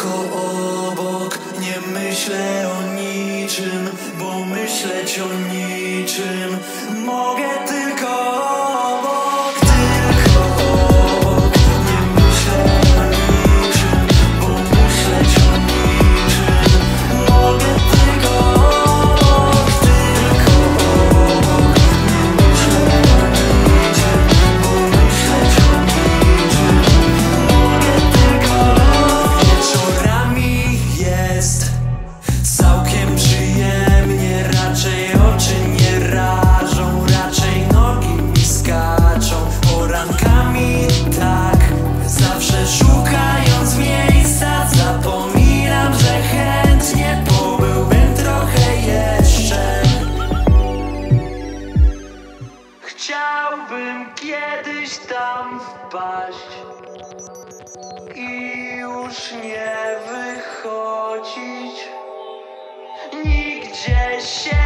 tylko obok. Nie myślę o niczym, bo myśleć o niczym mogę tylko obok. Tylko obok. Nie myślę o niczym, bo myśleć o niczym mogę tylko obok. Tylko obok. Nie myślę o niczym, bo myśleć o niczym mogę tylko obok. Wieczorami jest całkiem przyjemnie, raczej oczy nie rażą, raczej nogi mi skaczą. Porankami tak, zawsze szukając miejsca, zapominam, że chętnie pobyłbym trochę jeszcze. Chciałbym kiedyś tam wpaść i już nie wychodzić nigdzie się